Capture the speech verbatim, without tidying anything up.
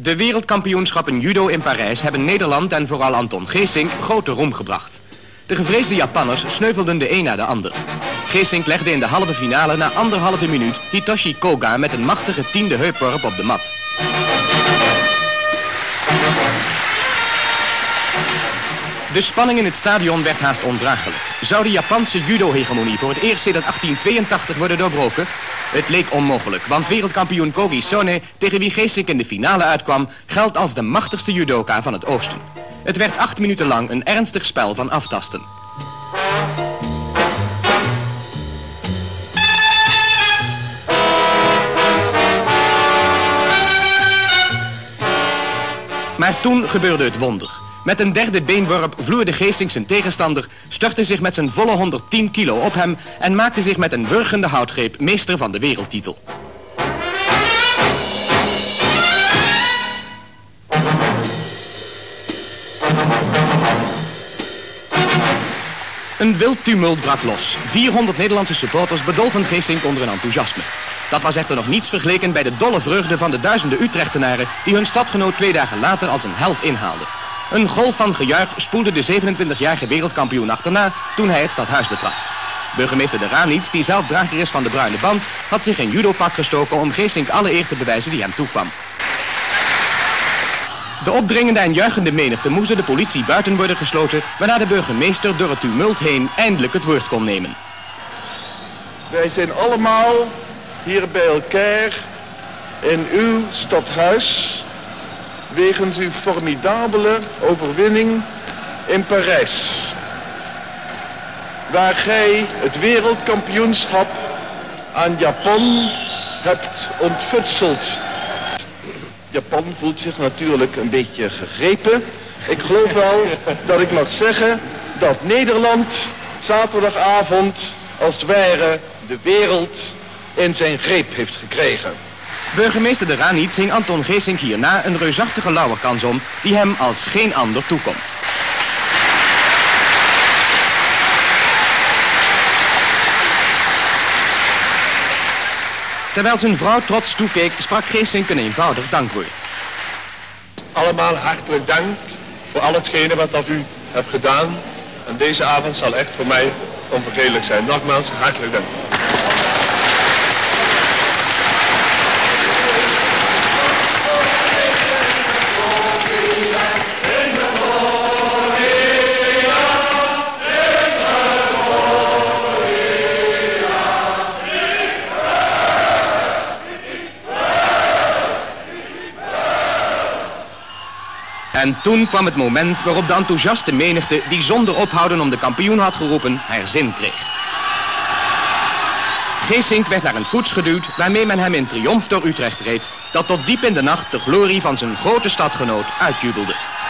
De wereldkampioenschappen judo in Parijs hebben Nederland en vooral Anton Geesink grote roem gebracht. De gevreesde Japanners sneuvelden de een na de ander. Geesink legde in de halve finale na anderhalve minuut Hitoshi Koga met een machtige tiende heupworp op de mat. De spanning in het stadion werd haast ondraaglijk. Zou de Japanse judo-hegemonie voor het eerst sinds achttien tweeëntachtig worden doorbroken? Het leek onmogelijk, want wereldkampioen Kogi Sone, tegen wie Geesink in de finale uitkwam, geldt als de machtigste judoka van het oosten. Het werd acht minuten lang een ernstig spel van aftasten. Maar toen gebeurde het wonder. Met een derde beenworp vloerde Geesink zijn tegenstander, stortte zich met zijn volle honderdtien kilo op hem en maakte zich met een wurgende houtgreep meester van de wereldtitel. Een wild tumult brak los. vierhonderd Nederlandse supporters bedolven Geesink onder een enthousiasme. Dat was echter nog niets vergeleken bij de dolle vreugde van de duizenden Utrechtenaren die hun stadgenoot twee dagen later als een held inhaalden. Een golf van gejuich spoelde de zevenentwintigjarige wereldkampioen achterna toen hij het stadhuis betrad. Burgemeester de Ranits, die zelf drager is van de bruine band, had zich in judopak gestoken om Geesink alle eer te bewijzen die hem toekwam. De opdringende en juichende menigte moest de politie buiten worden gesloten, waarna de burgemeester door het tumult heen eindelijk het woord kon nemen. Wij zijn allemaal hier bij elkaar in uw stadhuis wegens uw formidabele overwinning in Parijs, waar gij het wereldkampioenschap aan Japan hebt ontfutseld. Japan voelt zich natuurlijk een beetje gegrepen. Ik geloof wel dat ik mag zeggen dat Nederland zaterdagavond als het ware de wereld in zijn greep heeft gekregen. Burgemeester de Ranits hing Anton Geesink hierna een reusachtige lauwerkrans om die hem als geen ander toekomt. Terwijl zijn vrouw trots toekeek, sprak Geesink een eenvoudig dankwoord. Allemaal hartelijk dank voor al hetgene wat dat u hebt gedaan. En deze avond zal echt voor mij onvergetelijk zijn. Nogmaals, hartelijk dank. En toen kwam het moment waarop de enthousiaste menigte, die zonder ophouden om de kampioen had geroepen, haar zin kreeg. Geesink werd naar een koets geduwd waarmee men hem in triomf door Utrecht reed, dat tot diep in de nacht de glorie van zijn grote stadgenoot uitjubelde.